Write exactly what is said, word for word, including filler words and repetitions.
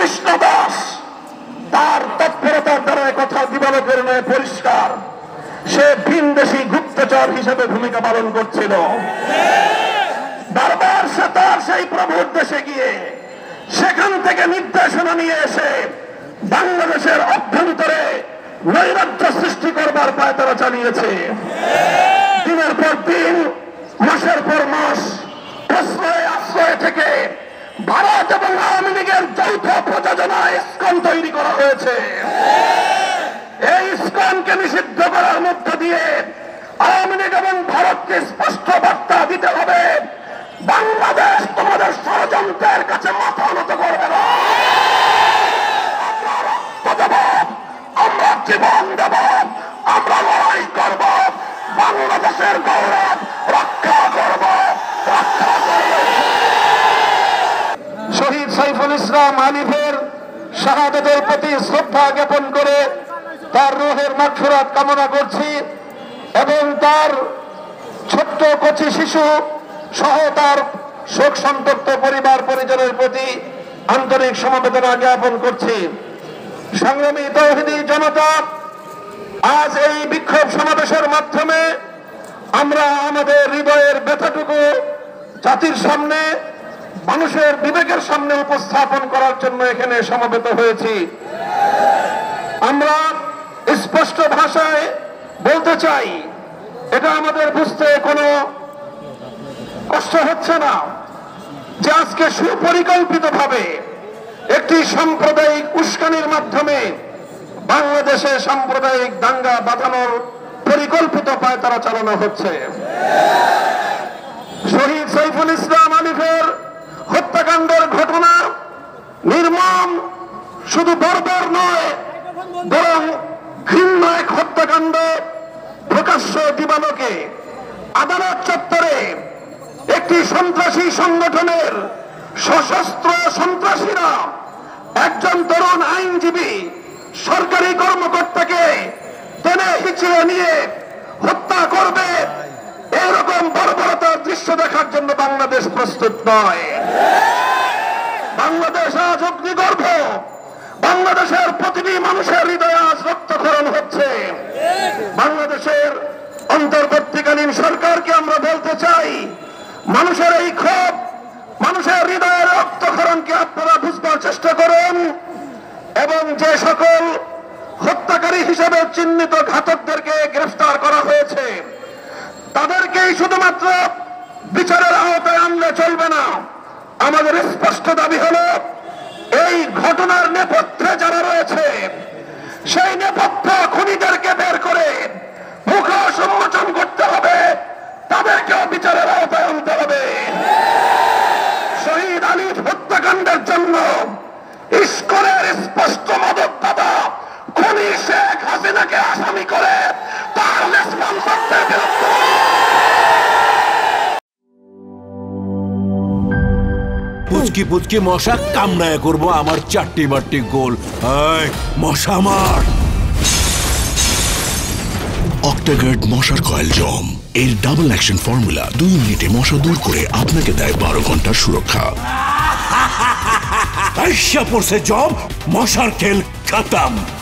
কৃষ্ণ দাস তার তৎপরতার দ্বারা কথা দিবালোকের নয় পরিষ্কার, সে ভিনদেশী গুপ্তচর হিসেবে ভূমিকা পালন করছিল। বারবার সে তার সেই প্রভুর দেশে গিয়ে সেখান থেকে নির্দেশনা নিয়ে এসে বাংলাদেশের অভ্যন্তরে নৈরাজ্য সৃষ্টি করবার পায়তারা চালিয়েছে। দিনের পর দিন, মাসের পর মাস প্রশ্রয় আশ্রয় থেকে ভারত এবং আওয়ামী লীগের যৌথ প্রযোজনায় ইসকন তৈরি করা হয়েছে। এই ইসকনকে নিষিদ্ধ করার মধ্য দিয়ে আওয়ামী লীগ এবং ভারতকে স্পষ্ট বার্তা দিতে হবে, বাংলাদেশ তোমাদের ষড়যন্ত্রের কাছে মাথা নত করবে না। আমরা রক্ত দেব, আমরা জীবন দেব, আমরা লড়াই করব, বাংলাদেশের গৌরব রক্ষা করব, রক্ষা করব। শহীদ সাইফুল ইসলাম আলিফের শাহাদাতের প্রতি শ্রদ্ধা জ্ঞাপন করে তার রূহের মাগফিরাত কামনা করছি এবং তার ছোট্ট কচি শিশু সহ তার শোক সন্তপ্ত পরিবার পরিজনের প্রতি আন্তরিক সমবেদনা জ্ঞাপন করছি। সংগ্রামী তৌহিদি জনতা, আজ এই বিক্ষোভ সমাবেশের মাধ্যমে আমরা আমাদের হৃদয়ের ব্যথাটুকু জাতির সামনে, মানুষের বিবেকের সামনে উপস্থাপন করার জন্য এখানে সমবেত হয়েছি। আমরা স্পষ্ট ভাষায় বলতে চাই, এটা আমাদের বুঝতে কোনো কষ্ট হচ্ছে না যে আজকে সুপরিকল্পিতভাবে একটি সাম্প্রদায়িক উস্কানির মাধ্যমে বাংলাদেশে সাম্প্রদায়িক দাঙ্গা বাঁধানোর পরিকল্পিত পায়তারা চালানো হচ্ছে। শহীদ সাইফুল ইসলাম আলিফের হত্যাকাণ্ডের ঘটনা নির্মম, শুধু বর্বর নয় বরং ঘৃণ্য এক হত্যাকাণ্ড। প্রকাশ্য দিবালোকে আদালত চত্বরে একটি সন্ত্রাসী সংগঠনের সশস্ত্র সন্ত্রাসীরা একজন তরুণ আইনজীবী সরকারি কর্মকর্তাকে টেনে হিঁচড়ে নিয়ে হত্যা করবে, এরকম বর্বরতার দৃশ্য দেখার জন্য বাংলাদেশ প্রস্তুত নয়। বাংলাদেশ আজ অগ্নিগর্ভ, বাংলাদেশের প্রতিটি মানুষের হৃদয়ে আজ রক্তক্ষরণ হচ্ছে। বাংলাদেশের অন্তর্বর্তীকালীন সরকারকে আমরা বলতে চাই, মানুষের এই ক্ষোভ, মানুষের হৃদয়ের রক্তক্ষরণকে আপনারা বুঝবার চেষ্টা করুন এবং যে সকল হত্যাকারী হিসেবে চিহ্নিত ঘাতকদেরকে গ্রেফতার করা হয়েছে তাদেরকেই শুধুমাত্র বিচারের আওতায় আনলে চলবে না। আমাদের স্পষ্ট দাবি হলো, এই ঘটনার নেপথ্যে যারা রয়েছে সেই নেপথ্য খুনিদেরকে বের করে মুখ উন্মোচন করতে হবে, তাদেরকেও বিচারের আওতায় আনতে হবে। শহীদ আলিফ হত্যাকাণ্ডের জন্য ইসকনের স্পষ্ট মদতদাতা খুনি শেখ হাসিনাকে আসামি করে তার রেসপন্সিবিলিটির বিরুদ্ধে পুচকি পুচকি মশা কামড়ায় করবো আমার চারটি বারটি গোল। মশা মার। অক্টাগার্ড মশার কয়েল জম, এর ডাবল অ্যাকশন ফর্মুলা দুই মিনিটে মশা দূর করে আপনাকে দেয় বারো ঘন্টার সুরক্ষা। পড়ছে জম, মশার খেল খতম।